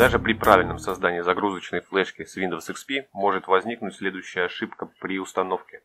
Даже при правильном создании загрузочной флешки с Windows XP может возникнуть следующая ошибка при установке.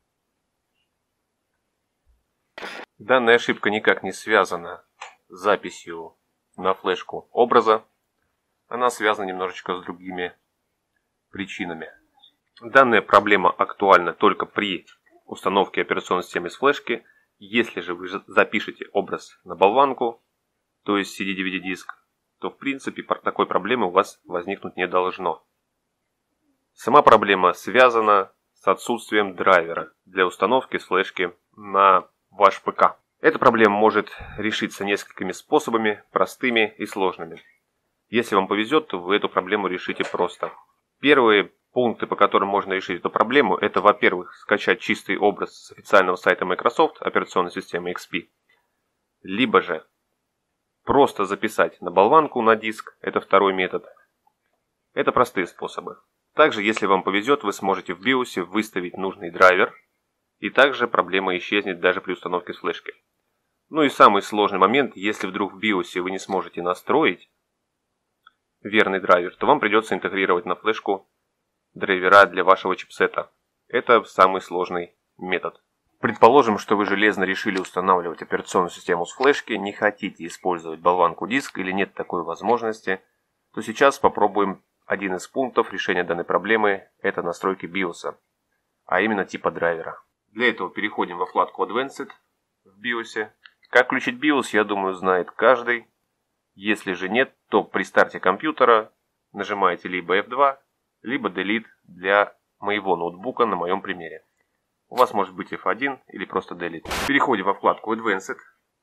Данная ошибка никак не связана с записью на флешку образа. Она связана немножечко с другими причинами. Данная проблема актуальна только при установке операционной системы с флешки. Если же вы запишете образ на болванку, то есть CD-DVD диск, то в принципе такой проблемы у вас возникнуть не должно. Сама проблема связана с отсутствием драйвера для установки с флешки на ваш ПК. Эта проблема может решиться несколькими способами, простыми и сложными. Если вам повезет, то вы эту проблему решите просто. Первые пункты, по которым можно решить эту проблему, это, во-первых, скачать чистый образ с официального сайта Microsoft операционной системы XP, либо же просто записать на болванку на диск, это второй метод. Это простые способы. Также, если вам повезет, вы сможете в BIOS выставить нужный драйвер, и также проблема исчезнет даже при установке с флешки. Ну и самый сложный момент, если вдруг в BIOS вы не сможете настроить верный драйвер, то вам придется интегрировать на флешку драйвера для вашего чипсета. Это самый сложный метод. Предположим, что вы железно решили устанавливать операционную систему с флешки, не хотите использовать болванку диск или нет такой возможности, то сейчас попробуем один из пунктов решения данной проблемы, это настройки BIOS, а именно типа драйвера. Для этого переходим во вкладку Advanced в BIOS. Как включить BIOS, я думаю, знает каждый. Если же нет, то при старте компьютера нажимаете либо F2, либо Delete для моего ноутбука на моем примере. У вас может быть F1 или просто Delete. Переходим во вкладку Advanced.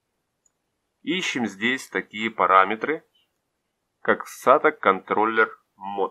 Ищем здесь такие параметры, как SATA Controller Mode.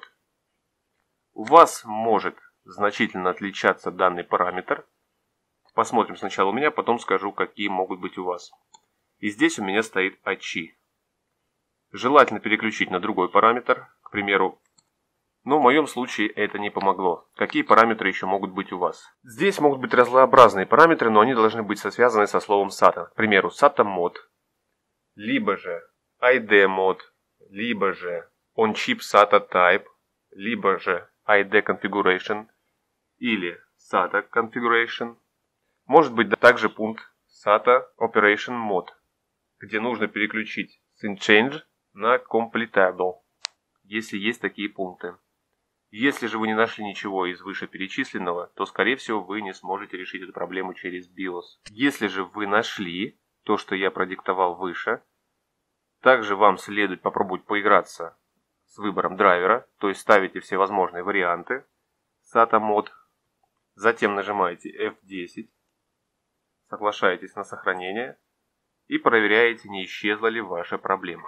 У вас может значительно отличаться данный параметр. Посмотрим сначала у меня, потом скажу, какие могут быть у вас. И здесь у меня стоит ACHI. Желательно переключить на другой параметр, к примеру, но в моем случае это не помогло. Какие параметры еще могут быть у вас? Здесь могут быть разнообразные параметры, но они должны быть связаны со словом SATA. К примеру, SATA Mode, либо же ID Mode, либо же On-Chip SATA Type, либо же ID Configuration или SATA Configuration. Может быть также пункт SATA Operation Mode, где нужно переключить Scene Change на Completable, если есть такие пункты. Если же вы не нашли ничего из вышеперечисленного, то скорее всего вы не сможете решить эту проблему через BIOS. Если же вы нашли то, что я продиктовал выше, также вам следует попробовать поиграться с выбором драйвера, то есть ставите все возможные варианты SATA Mode, затем нажимаете F10, соглашаетесь на сохранение и проверяете, не исчезла ли ваша проблема.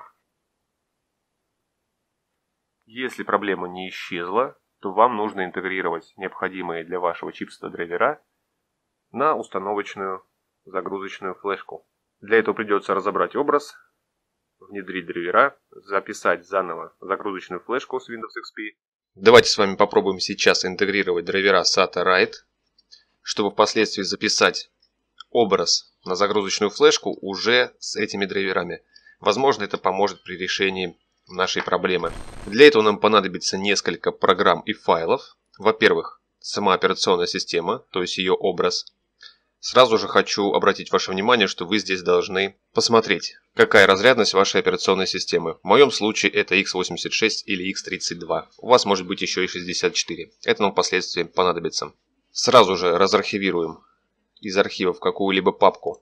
Если проблема не исчезла, то вам нужно интегрировать необходимые для вашего чипсета драйвера на установочную загрузочную флешку. Для этого придется разобрать образ, внедрить драйвера, записать заново загрузочную флешку с Windows XP. Давайте с вами попробуем сейчас интегрировать драйвера SATA Write, чтобы впоследствии записать образ на загрузочную флешку уже с этими драйверами. Возможно, это поможет при решении нашей проблемы. Для этого нам понадобится несколько программ и файлов. Во-первых, сама операционная система, то есть ее образ. Сразу же хочу обратить ваше внимание, что вы здесь должны посмотреть, какая разрядность вашей операционной системы. В моем случае это x86 или x32. У вас может быть еще и 64. Это нам впоследствии понадобится. Сразу же разархивируем из архивов какую-либо папку.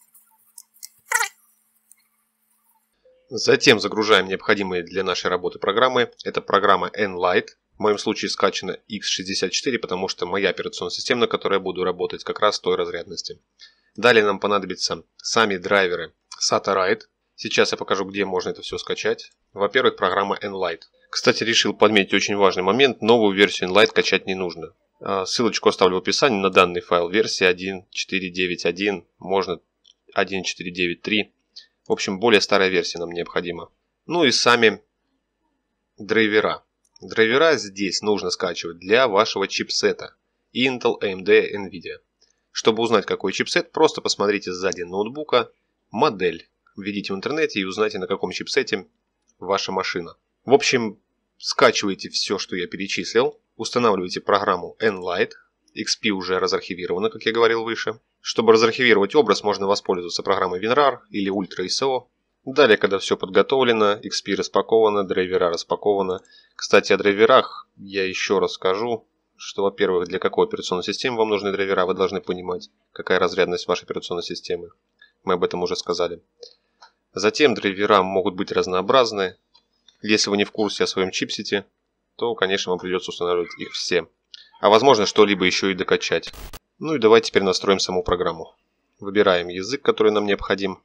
Затем загружаем необходимые для нашей работы программы. Это программа Nlight. В моем случае скачана x64, потому что моя операционная система, на которой я буду работать, как раз той разрядности. Далее нам понадобятся сами драйверы SATA Write. Сейчас я покажу, где можно это все скачать. Во-первых, программа Nlight. Кстати, решил подметить очень важный момент. Новую версию Nlight качать не нужно. Ссылочку оставлю в описании на данный файл. Версия 1.4.9.1, можно 1.4.9.3. В общем, более старая версия нам необходима. Ну и сами драйвера. Драйвера здесь нужно скачивать для вашего чипсета Intel, AMD, Nvidia. Чтобы узнать, какой чипсет, просто посмотрите сзади ноутбука модель. Введите в интернете и узнайте, на каком чипсете ваша машина. В общем, скачивайте все, что я перечислил, устанавливайте программу Nlight, XP уже разархивировано, как я говорил выше. Чтобы разархивировать образ, можно воспользоваться программой WinRAR или Ultra ISO. Далее, когда все подготовлено, XP распаковано, драйвера распаковано. Кстати, о драйверах я еще раз скажу, что, во-первых, для какой операционной системы вам нужны драйвера, вы должны понимать, какая разрядность вашей операционной системы. Мы об этом уже сказали. Затем драйвера могут быть разнообразны. Если вы не в курсе о своем чипсете, то, конечно, вам придется устанавливать их все. А возможно, что-либо еще и докачать. Ну и давайте теперь настроим саму программу. Выбираем язык, который нам необходим.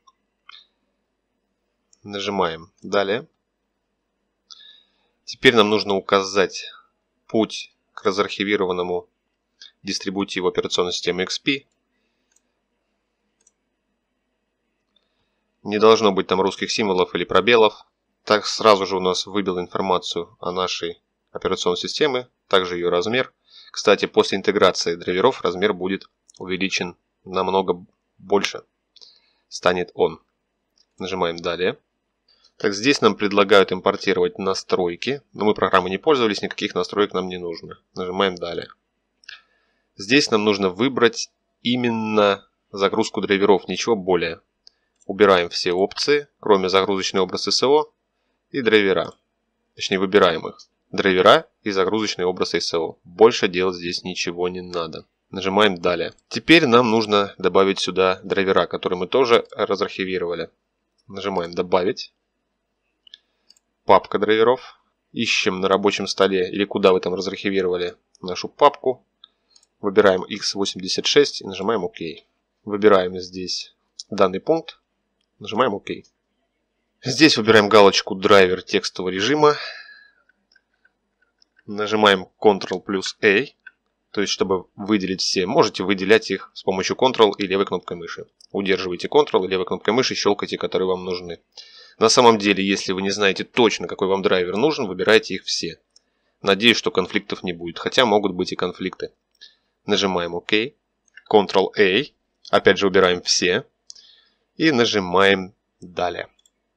Нажимаем «Далее». Теперь нам нужно указать путь к разархивированному дистрибутиву операционной системы XP. Не должно быть там русских символов или пробелов. Так сразу же у нас выбил информацию о нашей операционной системе, также ее размер. Кстати, после интеграции драйверов размер будет увеличен намного больше. Станет он. Нажимаем «Далее». Так, здесь нам предлагают импортировать настройки, но мы программой не пользовались, никаких настроек нам не нужно. Нажимаем «Далее». Здесь нам нужно выбрать именно загрузку драйверов, ничего более. Убираем все опции, кроме загрузочный образ ISO и драйвера. Точнее, выбираем их. Драйвера и загрузочный образ ISO. Больше делать здесь ничего не надо. Нажимаем «Далее». Теперь нам нужно добавить сюда драйвера, которые мы тоже разархивировали. Нажимаем «Добавить». Папка драйверов. Ищем на рабочем столе или куда вы там разархивировали нашу папку. Выбираем x86 и нажимаем ОК. Выбираем здесь данный пункт. Нажимаем ОК. Здесь выбираем галочку «Драйвер текстового режима». Нажимаем Ctrl+A, то есть чтобы выделить все. Можете выделять их с помощью Ctrl и левой кнопкой мыши. Удерживайте Ctrl и левой кнопкой мыши, щелкайте, которые вам нужны. На самом деле, если вы не знаете точно, какой вам драйвер нужен, выбирайте их все. Надеюсь, что конфликтов не будет, хотя могут быть и конфликты. Нажимаем ОК, Ctrl-A, опять же выбираем все и нажимаем «Далее».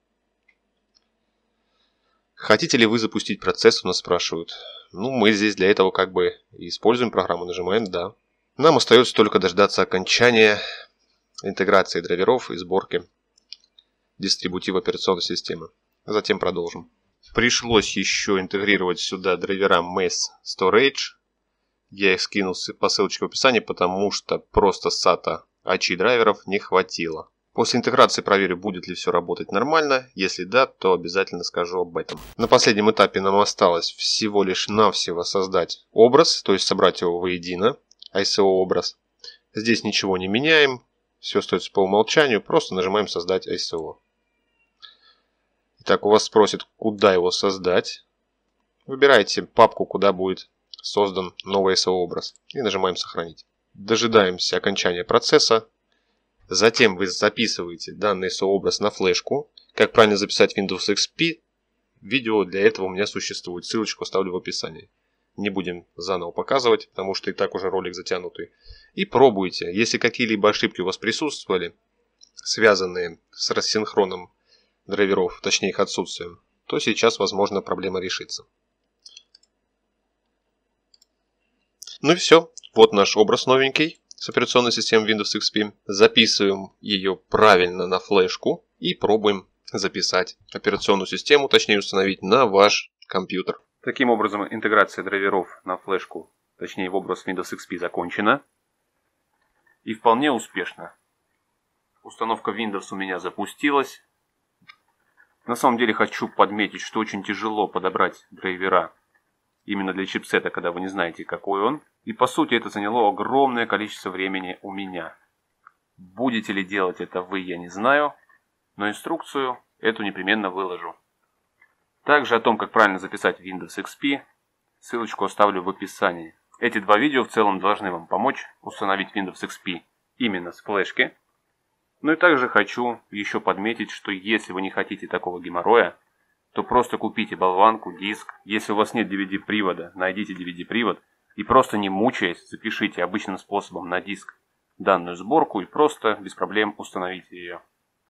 Хотите ли вы запустить процесс, у нас спрашивают. Ну, мы здесь для этого как бы используем программу, нажимаем «Да». Нам остается только дождаться окончания интеграции драйверов и сборки дистрибутива операционной системы. Затем продолжим. Пришлось еще интегрировать сюда драйвера Mass Storage. Я их скинул по ссылочке в описании, потому что просто SATA ACI драйверов не хватило. После интеграции проверю, будет ли все работать нормально. Если да, то обязательно скажу об этом. На последнем этапе нам осталось всего лишь навсего создать образ, то есть собрать его воедино, ISO образ. Здесь ничего не меняем, все остается по умолчанию, просто нажимаем «Создать ISO». Итак, у вас спросят, куда его создать. Выбирайте папку, куда будет создан новый ISO образ. И нажимаем «Сохранить». Дожидаемся окончания процесса. Затем вы записываете данный ISO образ на флешку. Как правильно записать Windows XP, видео для этого у меня существует. Ссылочку оставлю в описании. Не будем заново показывать, потому что и так уже ролик затянутый. И пробуйте. Если какие-либо ошибки у вас присутствовали, связанные с рассинхроном драйверов, точнее их отсутствием, то сейчас, возможно, проблема решится. Ну и все. Вот наш образ новенький с операционной системой Windows XP. Записываем ее правильно на флешку и пробуем записать операционную систему, точнее установить на ваш компьютер. Таким образом, интеграция драйверов на флешку, точнее в образ Windows XP, закончена. И вполне успешно. Установка Windows у меня запустилась. На самом деле хочу подметить, что очень тяжело подобрать драйвера именно для чипсета, когда вы не знаете, какой он. И по сути это заняло огромное количество времени у меня. Будете ли делать это вы, я не знаю, но инструкцию эту непременно выложу. Также о том, как правильно записать Windows XP, ссылочку оставлю в описании. Эти два видео в целом должны вам помочь установить Windows XP именно с флешки. Ну и также хочу еще подметить, что если вы не хотите такого геморроя, то просто купите болванку, диск. Если у вас нет DVD-привода, найдите DVD-привод и просто не мучаясь, запишите обычным способом на диск данную сборку и просто без проблем установите ее.